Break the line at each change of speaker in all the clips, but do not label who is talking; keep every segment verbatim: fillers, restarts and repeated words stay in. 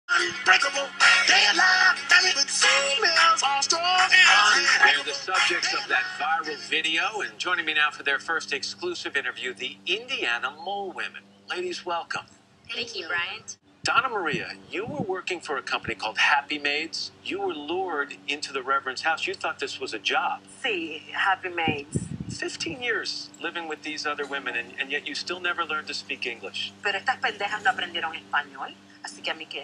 Unbreakable, they alive, family with females are strong and
They're the subjects of that viral video, and joining me now for their first exclusive interview, the Indiana Mole Women. Ladies, welcome.
Thank you, Bryant.
Donna Maria, you were working for a company called Happy Maids. You were lured into the Reverend's house. You thought this was a job.
Sí, Happy Maids.
Fifteen years living with these other women, and, and yet you still never learned to speak English.
Pero estas pendejas no aprendieron español, así que a mí qué.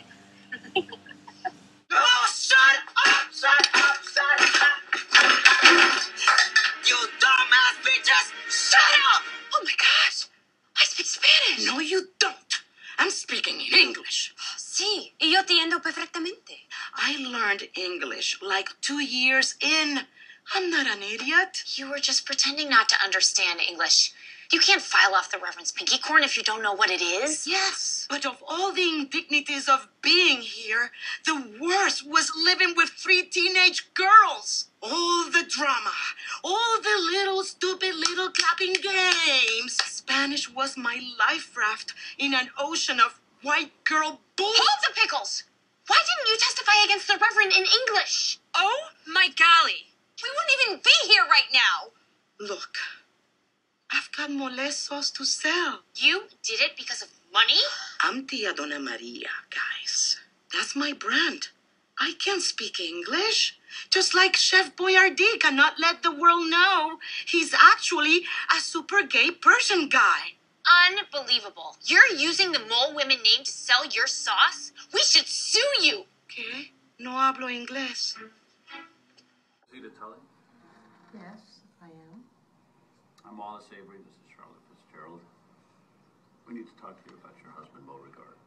Oh, shut up, shut up, shut up. You dumbass bitches, shut up.
Oh my gosh, I speak Spanish.
No, you don't. I'm speaking in English.
Sí, y yo entiendo perfectamente.
I learned English like two years in. I'm not an idiot.
You were just pretending not to understand English. You can't file off the Reverend's pinky corn if you don't know what it is.
Yes, but of all the indignities of being here, the worst was living with three teenage girls. All the drama, all the little stupid little clapping games. Spanish was my life raft in an ocean of white girl bull.
Hold the pickles! Why didn't you testify against the Reverend in English?
Oh my golly.
We wouldn't even be here right now.
Look, I've got mole sauce to sell.
You did it because of money?
I'm Tia Donna Maria, guys. That's my brand. I can speak English. Just like Chef Boyardee cannot let the world know he's actually a super gay Persian guy.
Unbelievable. You're using the Mole Women name to sell your sauce? We should sue you.
¿Qué? No hablo inglés.
Is to Tully?
Yes, I am.
I'm Wallace Avery. This is Charlotte Fitzgerald. We need to talk to you about your husband, Beauregard.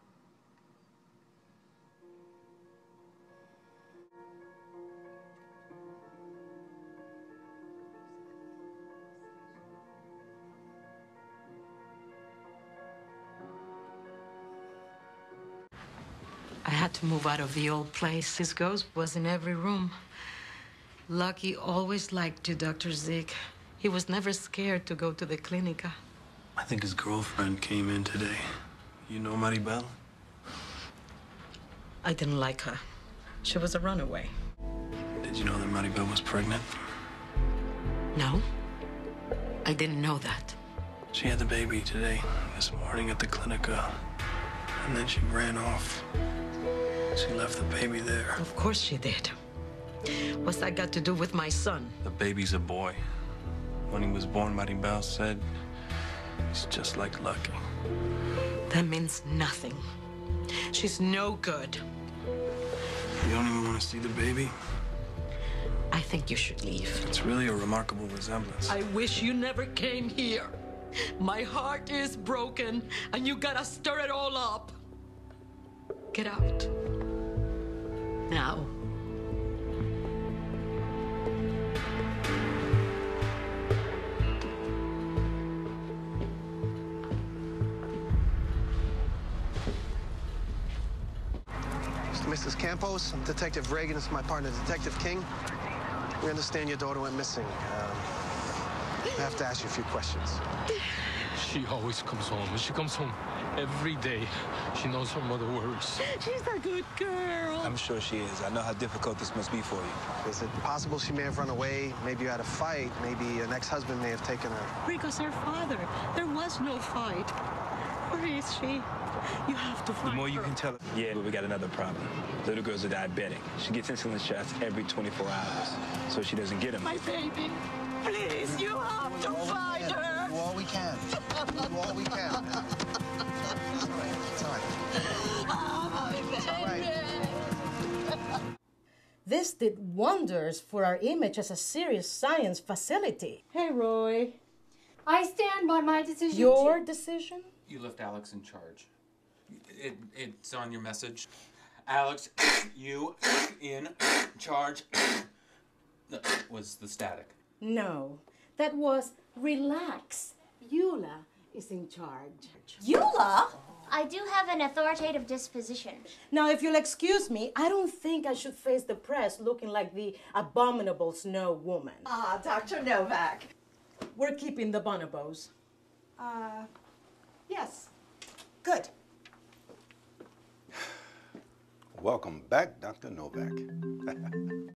I had to move out of the old place. His ghost was in every room. Lucky always liked you, Doctor Zeke. He was never scared to go to the clinica.
I think his girlfriend came in today. You know Maribel?
I didn't like her. She was a runaway.
Did you know that Maribel was pregnant?
No, I didn't know that.
She had the baby today, this morning at the clinica. And then she ran off. She left the baby there.
Of course she did. What's that got to do with my son?
The baby's a boy. When he was born, Maribel said, he's just like Lucky.
That means nothing. She's no good.
You don't even want to see the baby?
I think you should leave.
It's really a remarkable resemblance.
I wish you never came here. My heart is broken, and you gotta stir it all up. Get out. Now.
Missus Campos, I'm Detective Reagan. This is my partner, Detective King. We understand your daughter went missing. Um, I have to ask you a few questions.
She always comes home. She comes home every day. She knows her mother worries.
She's a good girl.
I'm sure she is. I know how difficult this must be for you.
Is it possible she may have run away? Maybe you had a fight. Maybe an ex-husband may have taken her.
Because her father, there was no fight. Where is she? You have to find
The more you
her.
can tell her. Yeah, but we got another problem. Little girl's a diabetic. She gets insulin shots every twenty-four hours, so she doesn't get them.
My baby, please, you have to find her.
Do all we can. Do all we can. It's all right.
Oh, my baby.
It's all right.
This did wonders for our image as a serious science facility. Hey, Roy.
I stand by my decision.
Your
to...
decision?
You left Alex in charge. It, it's on your message. Alex, you in charge. That was the static.
No, that was relax. Eula is in charge.
Eula?
I do have an authoritative disposition.
Now, if you'll excuse me, I don't think I should face the press looking like the abominable snow woman.
Ah, Doctor Novak.
We're keeping the bonobos.
Uh, yes. Good.
Welcome back, Doctor Novak.